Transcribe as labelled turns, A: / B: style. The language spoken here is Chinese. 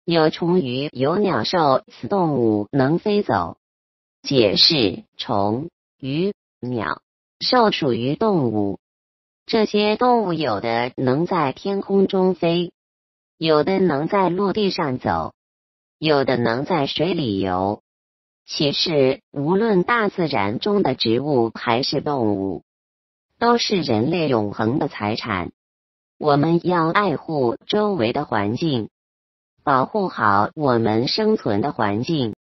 A: 有虫鱼，有鸟兽，此动物能飞走。解释：虫、鱼、鸟、兽属于动物。这些动物有的能在天空中飞，有的能在陆地上走，有的能在水里游。其实，无论大自然中的植物还是动物，都是人类永恒的财产。我们要爱护周围的环境，保护好我们生存的环境。